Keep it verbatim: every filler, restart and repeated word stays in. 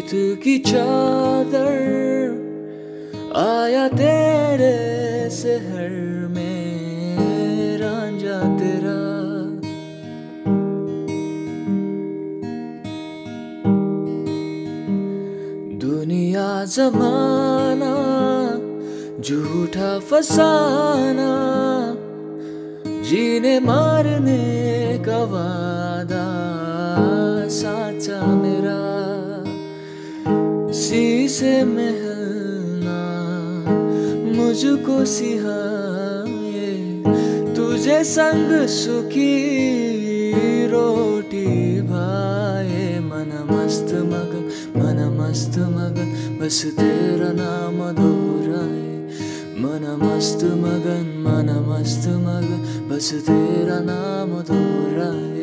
रुत की चादर आया तेरे शहर में रांझा तेरा। दुनिया जमाना झूठा फसाना, जीने मारने का वादा साचा मेरा। शीशे महलना मुझको सिहाए, तुझे संग सुखी रोटी भाए। मन मस्त मगन मन मस्त मगन बस तेरा नाम दोहराए। मन मस्त मगन मन मस्त मगन बस तेरा नाम दोहराए।